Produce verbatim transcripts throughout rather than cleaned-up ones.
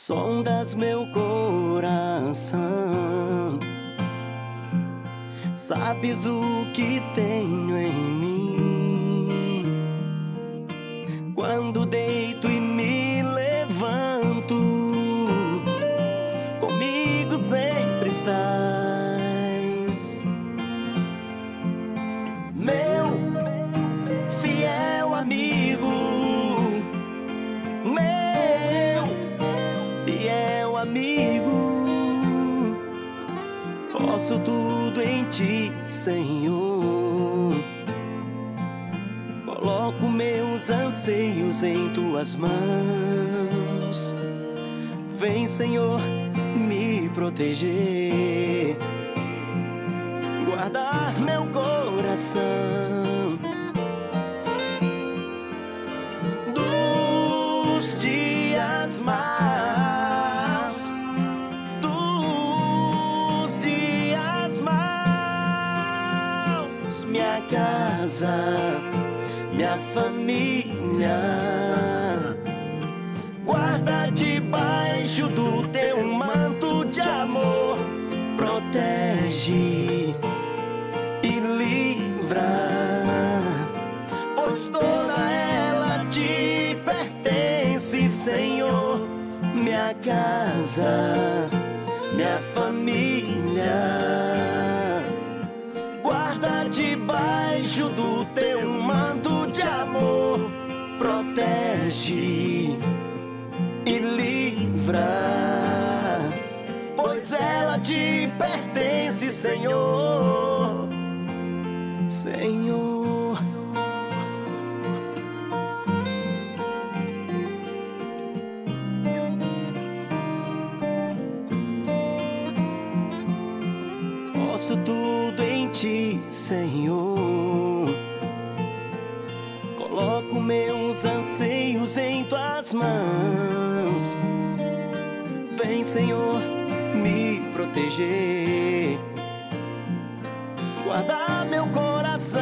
sondas meu coração, sabes o que tenho em mim. Quando deito e me levanto, comigo sempre estás, meu fiel amigo, meu fiel amigo. Posso tudo em ti, Senhor. Coloco meus anseios em tuas mãos. Vem, Senhor, me proteger, guardar meu coração dos dias maus, dos dias maus. Minha casa, minha família, guarda debaixo do teu manto de amor. Protege e livra, pois toda ela te pertence, Senhor. Minha casa, minha família, guarda debaixo do teu manto de amor. Protege e livra, pois ela te pertence, Senhor. Senhor, posso tudo em ti, Senhor. Coloco meus anseios em tuas mãos. Vem, Senhor, me proteger, guardar meu coração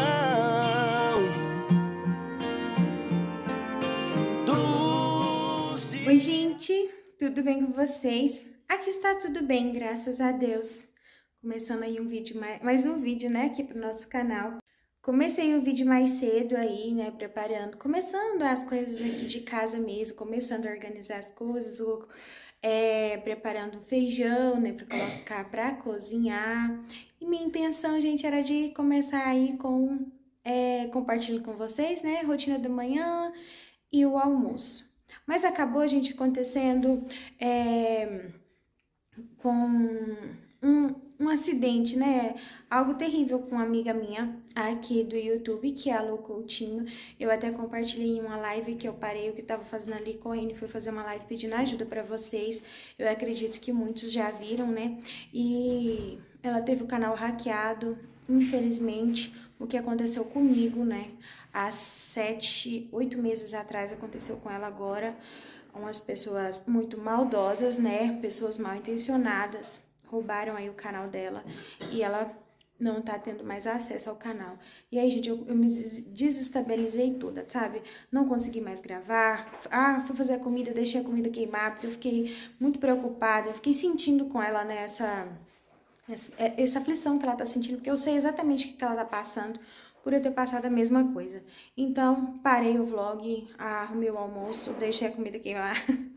dos dias... Oi, gente, tudo bem com vocês? Aqui está tudo bem, graças a Deus. Começando aí um vídeo, mais, mais um vídeo, né, aqui pro nosso canal. Comecei o vídeo mais cedo aí, né, preparando, começando as coisas aqui de casa mesmo, começando a organizar as coisas, o, é, preparando feijão, né, para colocar para cozinhar. E minha intenção, gente, era de começar aí com, é, compartilhando com vocês, né, rotina da manhã e o almoço. Mas acabou, gente, acontecendo é, com um... um acidente, né? Algo terrível com uma amiga minha aqui do YouTube, que é a Lu Coutinho. Eu até compartilhei em uma live que eu parei o que eu tava fazendo ali correndo e fui fazer uma live pedindo ajuda pra vocês. Eu acredito que muitos já viram, né? E ela teve o canal hackeado, infelizmente. O que aconteceu comigo, né? Há sete, oito meses atrás aconteceu com ela agora. Umas pessoas muito maldosas, né? Pessoas mal intencionadas roubaram aí o canal dela e ela não tá tendo mais acesso ao canal. E aí, gente, eu, eu me desestabilizei toda, sabe? Não consegui mais gravar. Ah, fui fazer a comida, deixei a comida queimar, porque eu fiquei muito preocupada. Eu fiquei sentindo com ela, né, essa, essa, essa aflição que ela tá sentindo, porque eu sei exatamente o que ela tá passando por eu ter passado a mesma coisa. Então, parei o vlog, arrumei o almoço, deixei a comida queimar.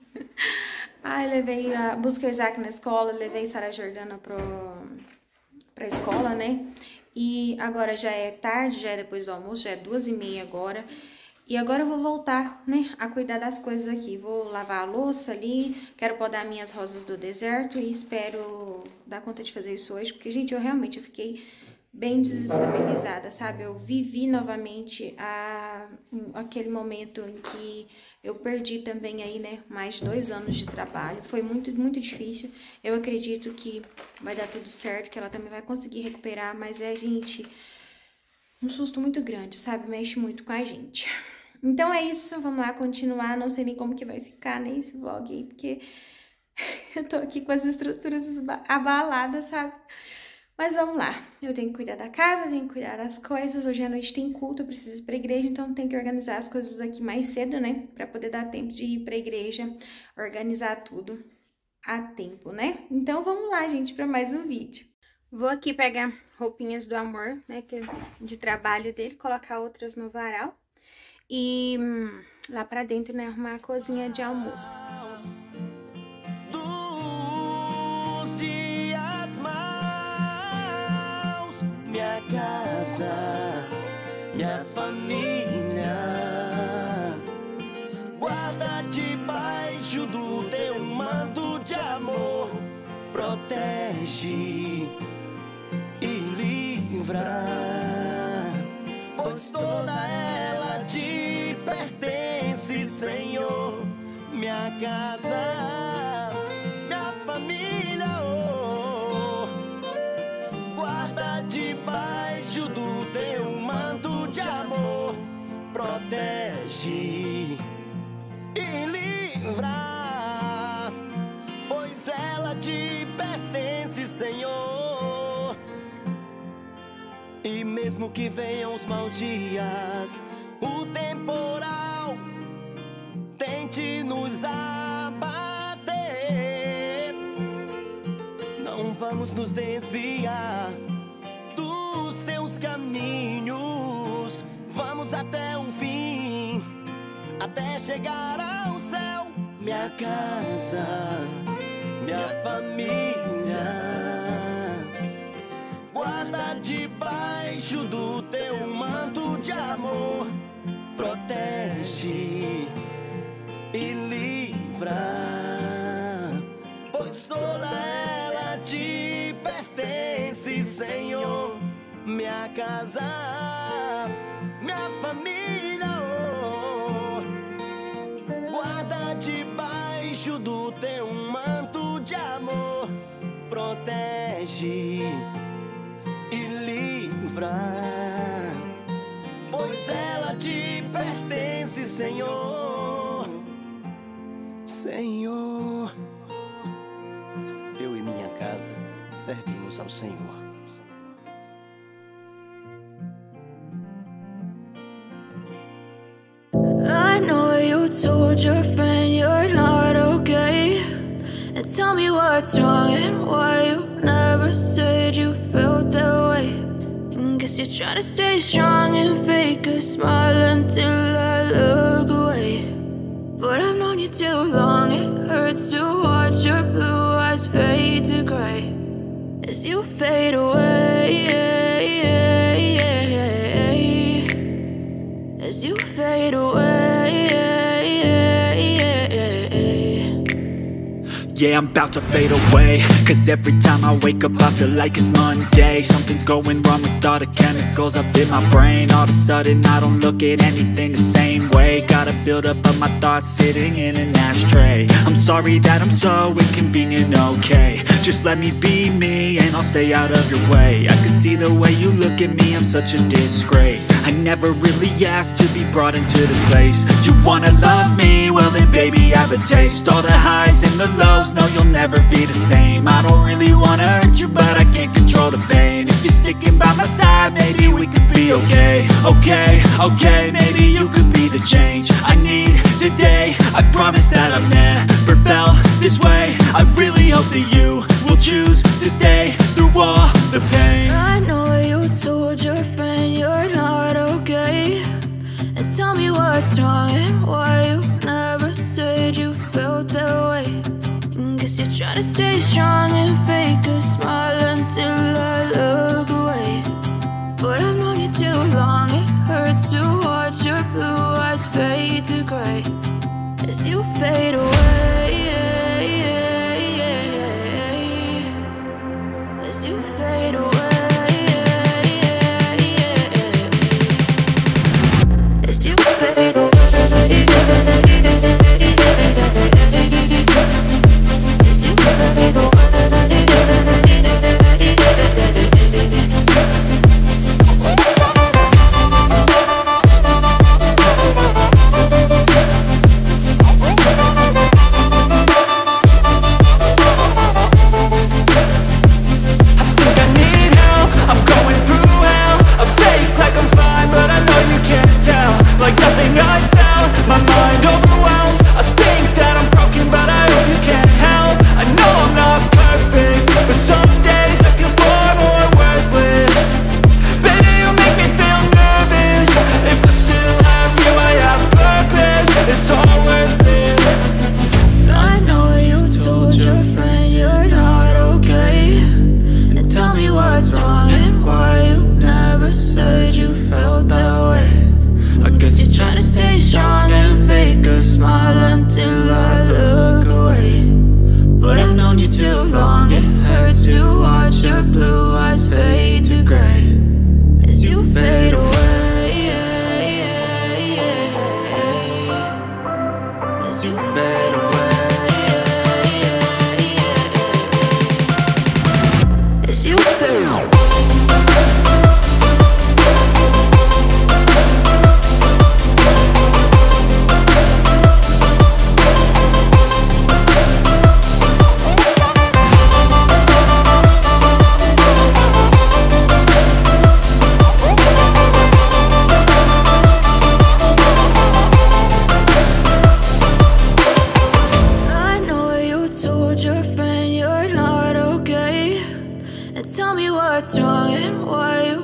Ai, levei, a, busquei o Isaac na escola, levei Sara Jordana pro, pra escola, né? E agora já é tarde, já é depois do almoço, já é duas e meia agora. E agora eu vou voltar, né, a cuidar das coisas aqui. Vou lavar a louça ali, quero podar minhas rosas do deserto e espero dar conta de fazer isso hoje. Porque, gente, eu realmente eu fiquei bem desestabilizada, sabe? Eu vivi novamente a, aquele momento em que eu perdi também aí, né, mais de dois anos de trabalho. Foi muito, muito difícil. Eu acredito que vai dar tudo certo, que ela também vai conseguir recuperar, mas é, gente, um susto muito grande, sabe? Mexe muito com a gente. Então é isso, vamos lá continuar. Não sei nem como que vai ficar, né, esse vlog aí, porque eu tô aqui com as estruturas abaladas, sabe? Mas vamos lá, eu tenho que cuidar da casa, tenho que cuidar das coisas. Hoje à noite tem culto, eu preciso ir pra igreja, então tenho que organizar as coisas aqui mais cedo, né? Pra poder dar tempo de ir pra igreja, organizar tudo. a tempo, né? Então vamos lá, gente, para mais um vídeo. Vou aqui pegar roupinhas do amor, né, que de trabalho dele, colocar outras no varal e hum, lá pra dentro, né, arrumar a cozinha de almoço. Dos dias maus, minha casa, minha família, guarda debaixo do teu manto de amor, protege e livra, pois toda ela te pertence, Senhor. Minha casa, minha família, oh, guarda debaixo do teu manto de amor, protege e livra, pois ela te pertence, Senhor. E mesmo que venham os maus dias, o temporal tente nos abater, não vamos nos desviar dos teus caminhos, vamos até o fim, até chegar ao céu. Minha casa, minha família, guarda debaixo do teu manto de amor, protege e livra, pois toda ela te pertence, Senhor. Minha casa, minha família, oh, guarda debaixo do teu manto de amor, protege e livra, pois ela te pertence, Senhor. Senhor, eu e minha casa servimos ao Senhor. I know you told your friend you're not okay, and tell me what's wrong and why you never said you felt that way. And guess you're trying to stay strong and fake a smile until I look away. But I've known you too long, it hurts to watch your blue eyes fade to gray as you fade away, as you fade away. Yeah, I'm about to fade away, cause every time I wake up I feel like it's Monday. Something's going wrong with all the chemicals up in my brain. All of a sudden I don't look at anything the same way. Gotta build up of my thoughts sitting in an ashtray. I'm sorry that I'm so inconvenient, okay. Just let me be me and I'll stay out of your way. I can see the way you look at me, I'm such a disgrace. I never really asked to be brought into this place. You wanna love me? Well then baby I have a taste. All the highs and the lows, no you'll never be the same. I don't really wanna hurt you but I can't control the pain. If you're sticking by my side maybe we could be okay. Okay, okay, maybe you could be the change I need today. I promise that I've never felt this way. I really hope that you will choose to stay through all the pain. I know you told your friend you're not okay, and tell me what's wrong and why you never said you felt that way. And guess you're trying to stay strong and fake a smile until I look away. But I've known you too long, it hurts to watch your blue eyes fade to gray as you fade away, as you fade away. felt that way. I guess you're trying to stay strong and fake a smile until I look away. But I've known you too long, it hurts to watch your blue eyes fade to gray as you fade away, as you fade away, as you fade away. Tell me what's wrong and why you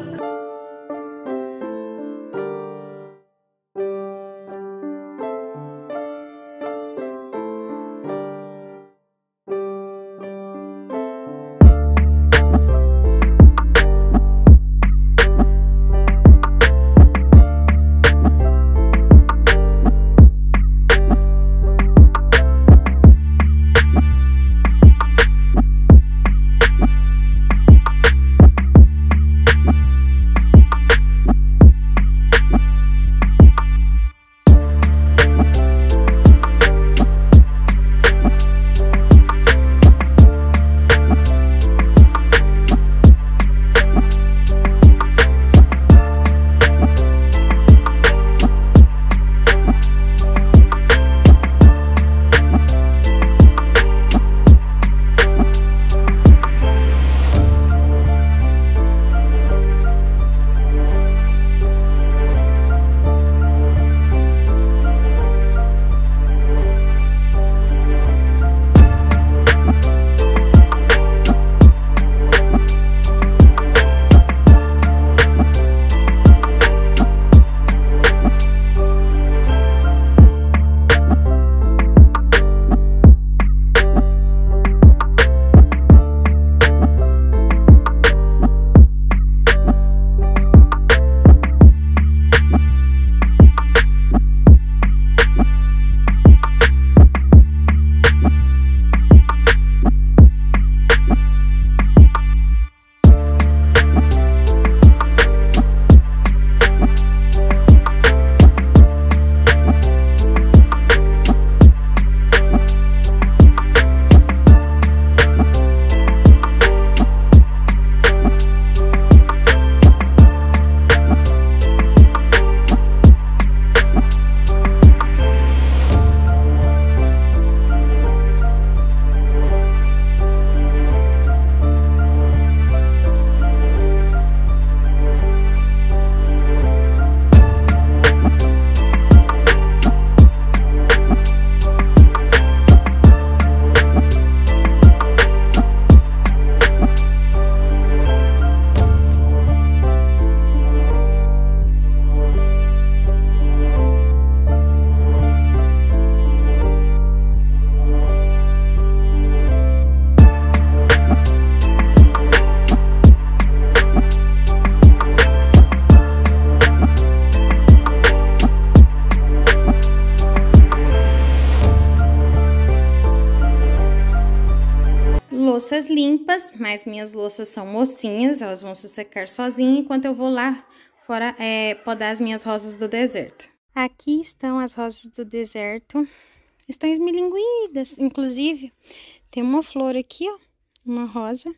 louças limpas, mas minhas louças são mocinhas, elas vão se secar sozinhas enquanto eu vou lá fora é, podar as minhas rosas do deserto. Aqui estão as rosas do deserto, estão esmilinguidas, inclusive tem uma flor aqui, ó, uma rosa,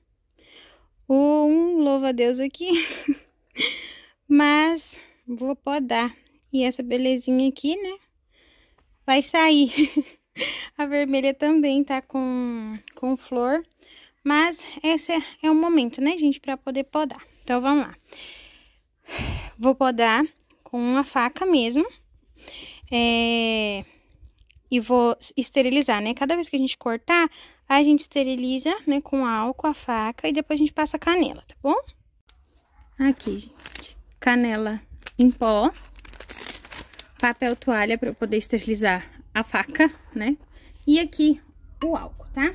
um louva-a-Deus aqui, mas vou podar. E essa belezinha aqui, né, vai sair. A vermelha também tá com, com flor, mas esse é, é o momento, né, gente, pra poder podar. Então, vamos lá. Vou podar com uma faca mesmo, é, e vou esterilizar, né? Cada vez que a gente cortar, a gente esteriliza, né, com álcool a faca e depois a gente passa canela, tá bom? Aqui, gente, canela em pó, papel toalha pra eu poder esterilizar a faca, né? E aqui o álcool, tá?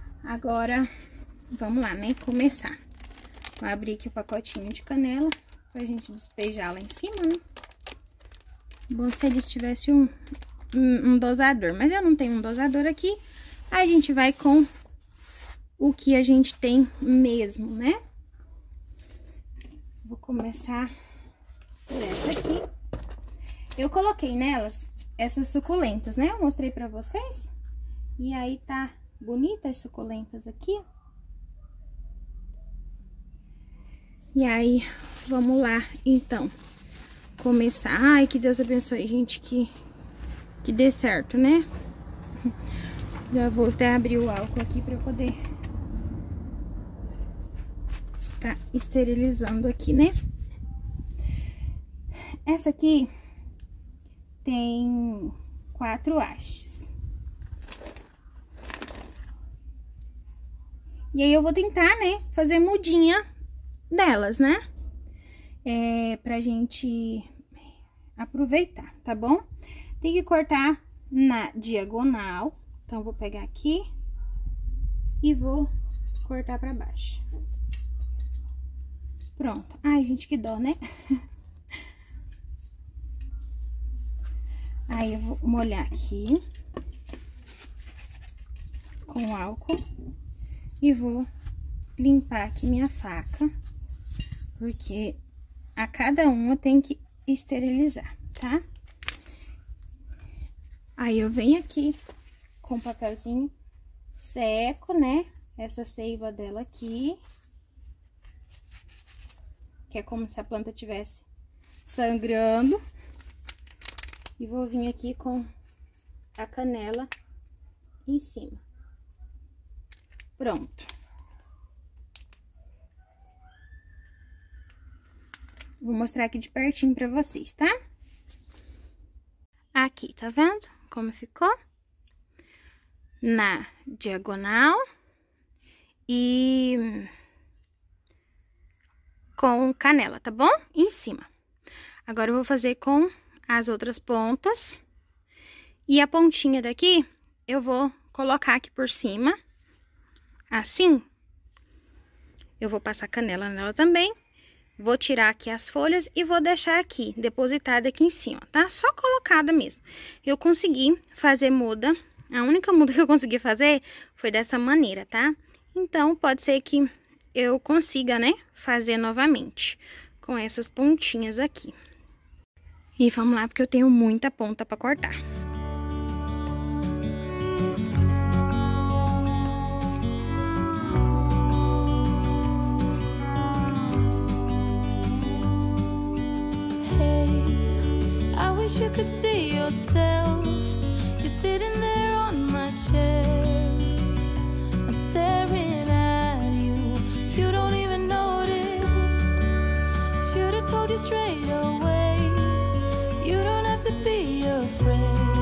Agora, vamos lá, né? Começar. Vou abrir aqui o pacotinho de canela pra gente despejar lá em cima, né? Bom se eles tivessem um, um, um dosador, mas eu não tenho um dosador aqui. A gente vai com o que a gente tem mesmo, né? Vou começar por essa aqui. Eu coloquei nelas essas suculentas, né? Eu mostrei pra vocês. E aí tá bonita as suculentas aqui. E aí, vamos lá, então, começar. Ai, que Deus abençoe, gente, que, que dê certo, né? Já vou até abrir o álcool aqui pra eu poder estar esterilizando aqui, né? Essa aqui tem quatro hastes. E aí eu vou tentar, né, fazer mudinha delas, né? É, pra gente aproveitar, tá bom? Tem que cortar na diagonal. Então, vou pegar aqui e vou cortar pra baixo. Pronto. Ai, gente, que dó, né? Aí, eu vou molhar aqui com álcool e vou limpar aqui minha faca, porque a cada uma tem que esterilizar, tá? Aí, eu venho aqui com papelzinho seco, né? Essa seiva dela aqui, que é como se a planta tivesse sangrando. E vou vir aqui com a canela em cima. Pronto. Vou mostrar aqui de pertinho pra vocês, tá? Aqui, tá vendo como ficou? Na diagonal e com canela, tá bom? Em cima. Agora, eu vou fazer com as outras pontas. E a pontinha daqui, eu vou colocar aqui por cima, assim. Eu vou passar canela nela também. Vou tirar aqui as folhas e vou deixar aqui, depositada aqui em cima, tá? Só colocada mesmo. Eu consegui fazer muda. A única muda que eu consegui fazer foi dessa maneira, tá? Então, pode ser que eu consiga, né, fazer novamente com essas pontinhas aqui. E vamos lá, porque eu tenho muita ponta pra cortar. Hey, I wish you could see yourself just sitting there on my chair. I'm staring at you, you don't even notice. Should've told you straight away. You don't have to be afraid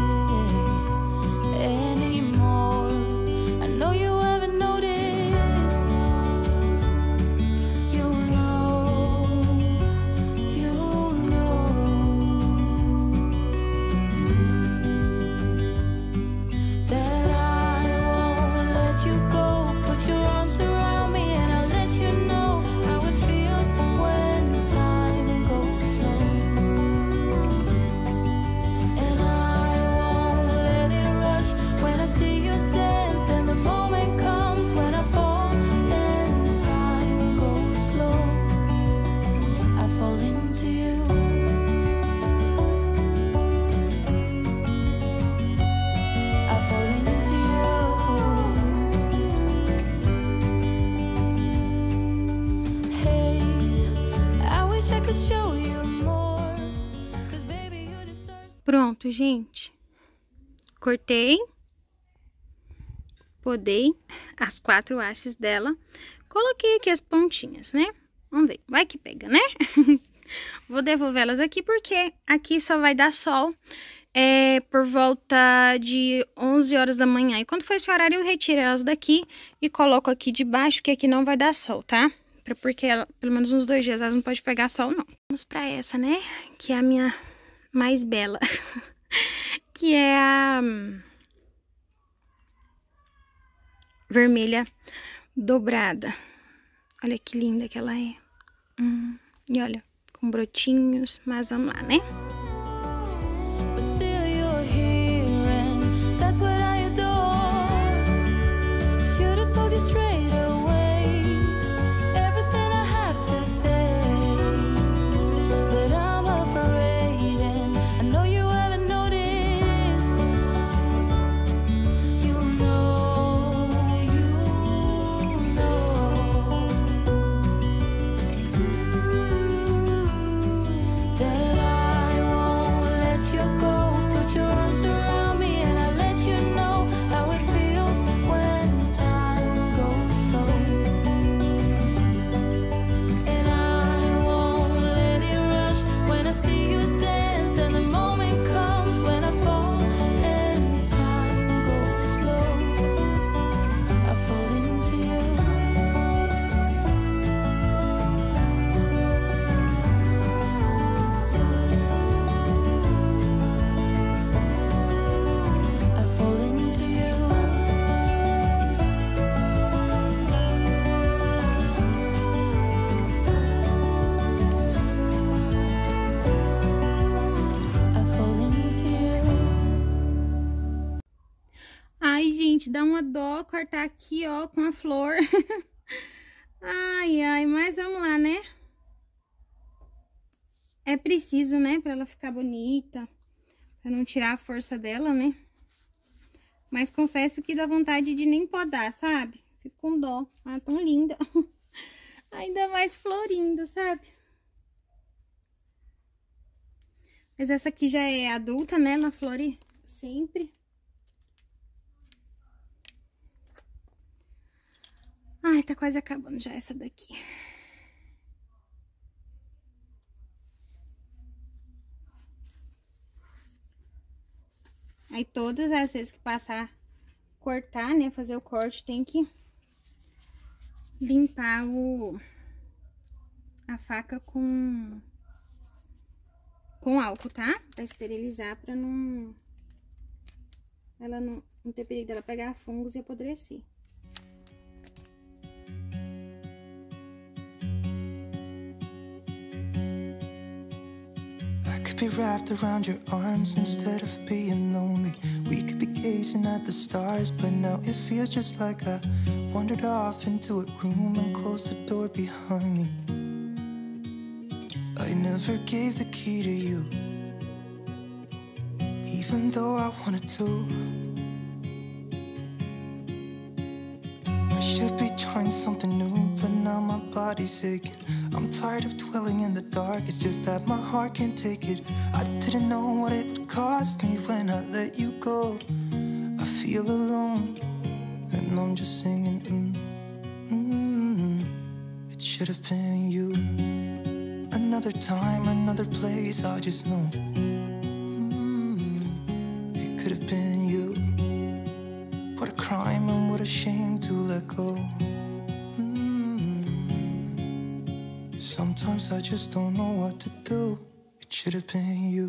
anymore. I know you haven't noticed. You know, you know that I won't let you go. Put your arms around me and I'll let you know how it feels when time goes slow. And I won't let it rush when I see you dance. And the moment comes when I fall and time goes slow. I fall into you. I fall into you. Hey, I wish I could show you more. 'Cause baby, you deserve. Pronto, gente. Cortei. Podei as quatro hastes dela. Coloquei aqui as pontinhas, né? Vamos ver. Vai que pega, né? Vou devolver elas aqui porque aqui só vai dar sol é, por volta de onze horas da manhã. E quando for esse horário, eu retiro elas daqui e coloco aqui debaixo, que aqui não vai dar sol, tá? Pra- Porque ela, pelo menos uns dois dias elas não podem pegar sol, não. Vamos pra essa, né? Que é a minha mais bela. Que é a hum, vermelha dobrada. Olha que linda que ela é. Hum, e olha com brotinhos, mas vamos lá, né? Ai, gente, dá uma dó cortar aqui, ó, com a flor. Ai, ai, mas vamos lá, né? É preciso, né, pra ela ficar bonita, pra não tirar a força dela, né? Mas confesso que dá vontade de nem podar, sabe? Fico com dó. Ah, tão linda. Ainda mais florindo, sabe? Mas essa aqui já é adulta, né? Ela flore sempre. Ai, tá quase acabando já essa daqui. Aí, todas as vezes que passar, cortar, né, fazer o corte, tem que limpar o, a faca com, com álcool, tá? Pra esterilizar, pra não, ela não, não ter perigo dela pegar fungos e apodrecer. Be wrapped around your arms instead of being lonely. We could be gazing at the stars, but now it feels just like I wandered off into a room and closed the door behind me. I never gave the key to you, even though I wanted to. I should be trying something new, but now my body's aching. I'm tired of dwelling in the dark, it's just that my heart can't take it. I didn't know what it would cost me when I let you go. I feel alone, and I'm just singing, mm, mm, it should have been you. Another time, another place, I just know, mm, it could have been you. What a crime and what a shame to let go. Sometimes I just don't know what to do. It should have been you.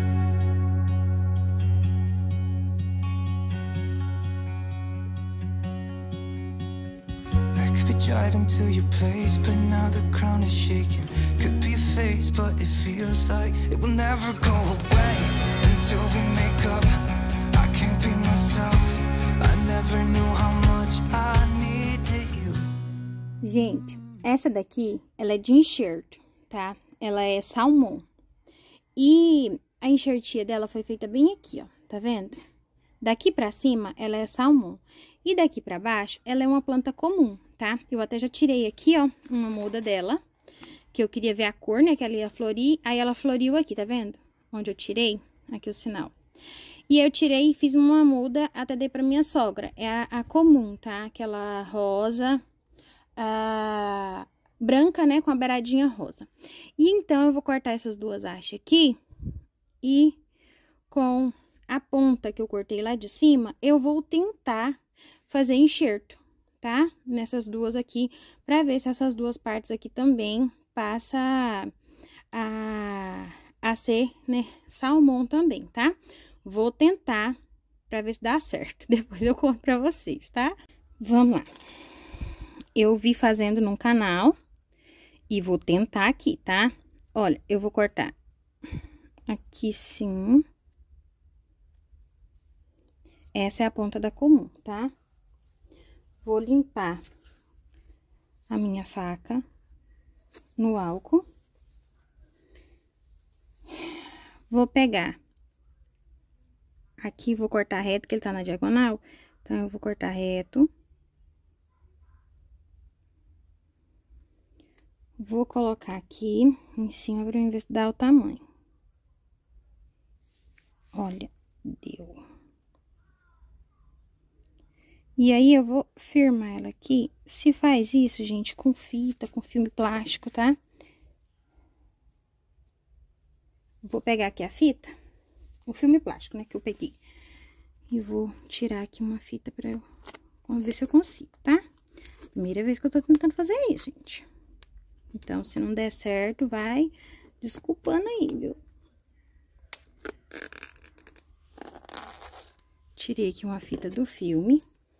I could be driving to your place, but now the ground is shaking. Could be a phase, but it feels like it will never go away until we make up. I can't be myself. I never knew how much I needed you. Gente, essa daqui, ela é de enxerto, tá? Ela é salmão. E a enxertia dela foi feita bem aqui, ó. Tá vendo? Daqui pra cima, ela é salmão. E daqui pra baixo, ela é uma planta comum, tá? Eu até já tirei aqui, ó, uma muda dela. Que eu queria ver a cor, né? Que ela ia florir. Aí ela floriu aqui, tá vendo? Onde eu tirei. Aqui o sinal. E eu tirei e fiz uma muda, até dei pra minha sogra. É a, a comum, tá? Aquela rosa... A branca, né, com a beiradinha rosa. E então, eu vou cortar essas duas hastes aqui. E com a ponta que eu cortei lá de cima, eu vou tentar fazer enxerto, tá? Nessas duas aqui, pra ver se essas duas partes aqui também passa a, a ser, né, salmão também, tá? Vou tentar pra ver se dá certo. Depois eu conto pra vocês, tá? Vamos lá. Eu vi fazendo num canal e vou tentar aqui, tá? Olha, eu vou cortar aqui sim. Essa é a ponta da comum, tá? Vou limpar a minha faca no álcool. Vou pegar aqui, vou cortar reto, que ele tá na diagonal. Então, eu vou cortar reto. Vou colocar aqui em cima pra eu ver se dá o tamanho. Olha, deu. E aí, eu vou firmar ela aqui. Se faz isso, gente, com fita, com filme plástico, tá? Vou pegar aqui a fita, o filme plástico, né, que eu peguei. E vou tirar aqui uma fita pra eu... Vamos ver se eu consigo, tá? Primeira vez que eu tô tentando fazer isso, gente. Então, se não der certo, vai desculpando aí, viu? Tirei aqui uma fita do filme.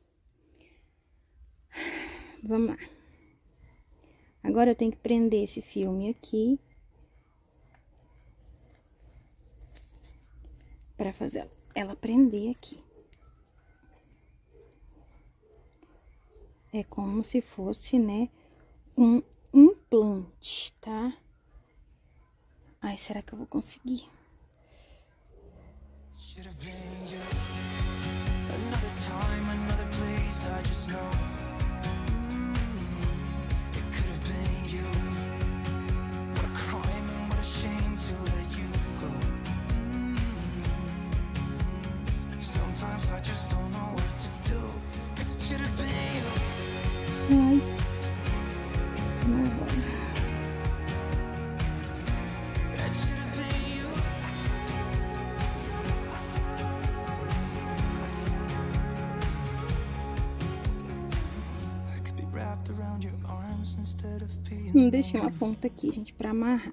Vamos lá. Agora, eu tenho que prender esse filme aqui. Pra fazer ela prender aqui. É como se fosse, né, um implante, tá? Ai, será que eu vou conseguir? Ai, tô nervosa. Não deixei uma ponta aqui, gente, pra amarrar.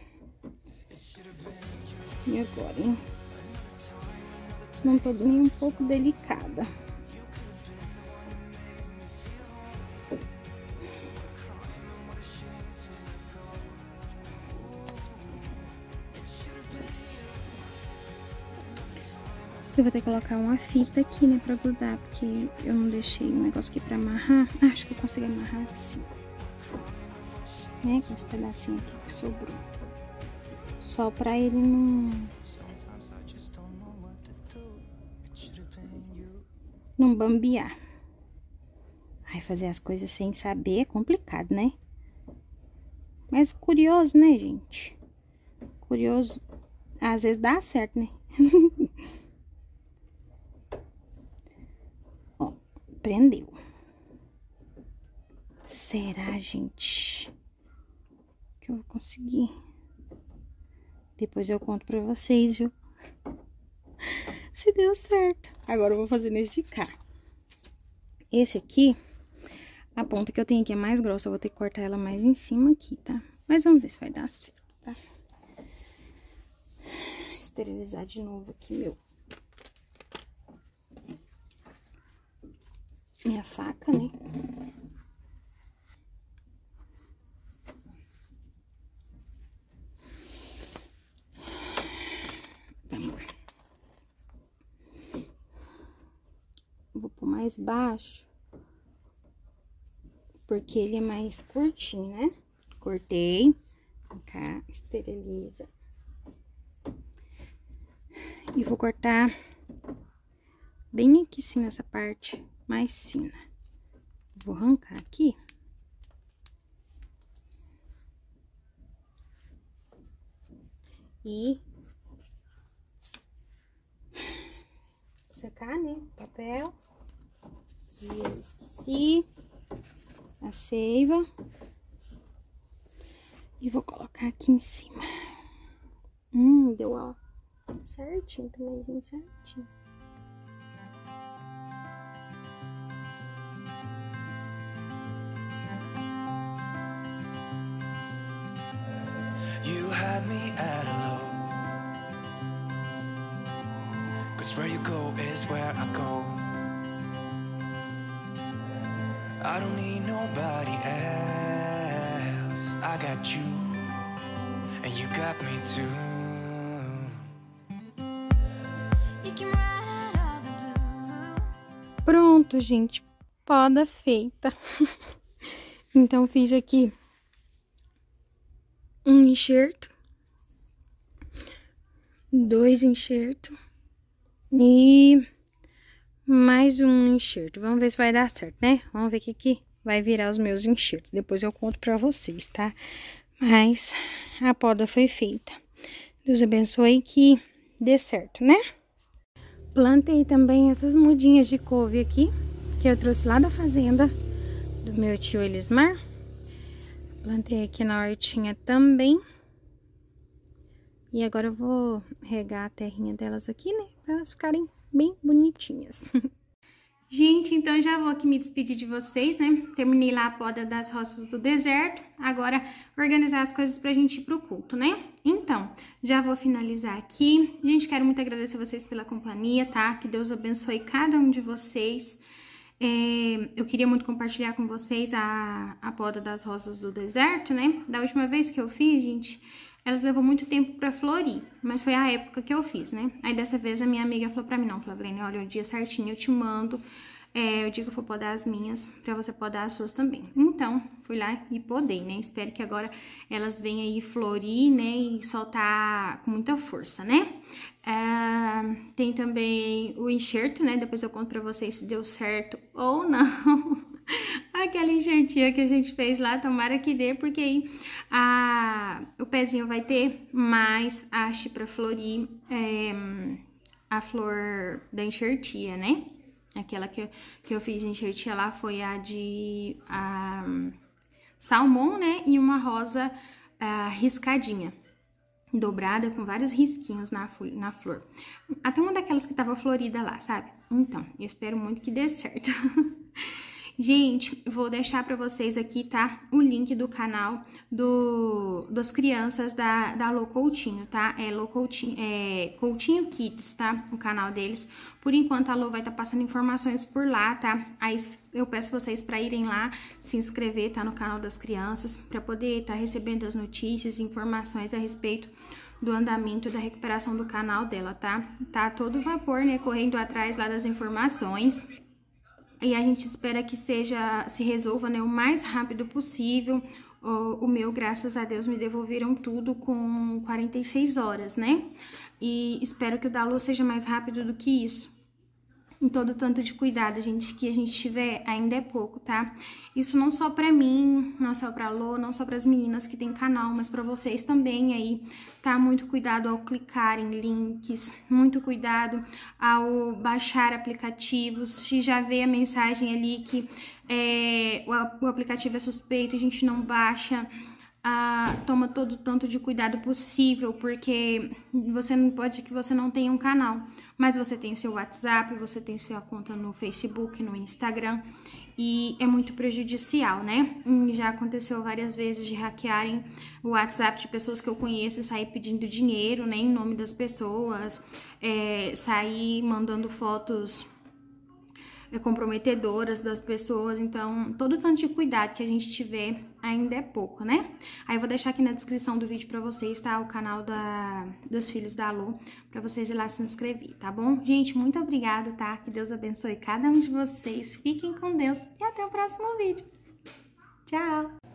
E agora, hein? Não tô nem um pouco delicada. Eu vou ter que colocar uma fita aqui, né, pra grudar, porque eu não deixei um negócio aqui pra amarrar. Ah, acho que eu consigo amarrar assim. Né, com esse pedacinho aqui que sobrou. Só pra ele não... Não bambear. Ai, fazer as coisas sem saber é complicado, né? Mas curioso, né, gente? Curioso, às vezes dá certo, né? Ó, prendeu. Será, gente, que eu vou conseguir? Depois eu conto pra vocês, viu? Se deu certo. Agora eu vou fazer nesse de cá. Esse aqui, a ponta que eu tenho aqui é mais grossa, eu vou ter que cortar ela mais em cima aqui, tá? Mas vamos ver se vai dar certo, tá? Esterilizar de novo aqui, meu. Minha faca, né? Vamos lá. Vou pôr mais baixo, porque ele é mais curtinho, né? Cortei, cá, esteriliza. E vou cortar bem aqui, sim, nessa parte mais fina. Vou arrancar aqui. E secar, né? Papel. Que eu esqueci. A seiva. E vou colocar aqui em cima. Hum, deu, ó, certinho, tamanhozinho certinho. You had me at hello, 'cause where you go is where I go. I don't need nobody else. I got you, and you got me too. Pronto, gente, poda feita. Então, fiz aqui um enxerto, dois enxertos e mais um enxerto. Vamos ver se vai dar certo, né? Vamos ver o que que vai virar os meus enxertos. Depois eu conto pra vocês, tá? Mas a poda foi feita. Deus abençoe que dê certo, né? Plantei também essas mudinhas de couve aqui, que eu trouxe lá da fazenda do meu tio Elismar. Plantei aqui na hortinha também. E agora eu vou regar a terrinha delas aqui, né? Pra elas ficarem bem bonitinhas. Gente, então já vou aqui me despedir de vocês, né? Terminei lá a poda das roças do deserto. Agora, organizar as coisas pra gente ir pro culto, né? Então, já vou finalizar aqui. Gente, quero muito agradecer vocês pela companhia, tá? Que Deus abençoe cada um de vocês. É, eu queria muito compartilhar com vocês a, a poda das rosas do deserto, né? Da última vez que eu fiz, gente, elas levou muito tempo pra florir, mas foi a época que eu fiz, né? Aí dessa vez a minha amiga falou pra mim, não, Flaviane, olha, o dia certinho eu te mando, é, o dia que eu for podar as minhas, pra você podar as suas também. Então, fui lá e podei, né? Espero que agora elas venham aí florir, né? E soltar com muita força, né? É, tem também o enxerto, né? Depois eu conto pra vocês se deu certo ou não. Aquela enxertinha que a gente fez lá, tomara que dê, porque aí a, o pezinho vai ter mais haste pra florir é, a flor da enxertia, né? Aquela que eu, que eu fiz enxertia lá foi a de a, salmão, né? E uma rosa a, riscadinha, dobrada com vários risquinhos na, na flor. Até uma daquelas que tava florida lá, sabe? Então, eu espero muito que dê certo. Gente, vou deixar pra vocês aqui, tá? O link do canal do, das crianças da, da Lô Coutinho, tá? É Lô Coutinho, é Coutinho Kids, tá? O canal deles. Por enquanto, a Lô vai estar tá passando informações por lá, tá? Aí eu peço vocês pra irem lá, se inscrever, tá? No canal das crianças, pra poder estar tá recebendo as notícias e informações a respeito do andamento da recuperação do canal dela, tá? Tá todo vapor, né? Correndo atrás lá das informações. E a gente espera que seja, se resolva, né, o mais rápido possível. O, o meu, graças a Deus, me devolveram tudo com quarenta e seis horas, né? E espero que o da Lô seja mais rápido do que isso. Em todo tanto de cuidado, gente, que a gente tiver ainda é pouco, tá? Isso não só pra mim, não só pra Lô, não só pras meninas que tem canal, mas pra vocês também aí, tá? Muito cuidado ao clicar em links, muito cuidado ao baixar aplicativos. Se já vê a mensagem ali que é, o, o aplicativo é suspeito, a gente não baixa. Ah, toma todo o tanto de cuidado possível, porque você não pode que você não tenha um canal, mas você tem o seu WhatsApp, você tem sua conta no Facebook, no Instagram, e é muito prejudicial, né? E já aconteceu várias vezes de hackearem o WhatsApp de pessoas que eu conheço e sair pedindo dinheiro, né, em nome das pessoas, é, sair mandando fotos comprometedoras das pessoas. Então, todo tanto de cuidado que a gente tiver ainda é pouco, né? Aí eu vou deixar aqui na descrição do vídeo pra vocês, tá? O canal da, dos filhos da Lô, pra vocês ir lá se inscrever, tá bom? Gente, muito obrigada, tá? Que Deus abençoe cada um de vocês. Fiquem com Deus e até o próximo vídeo. Tchau!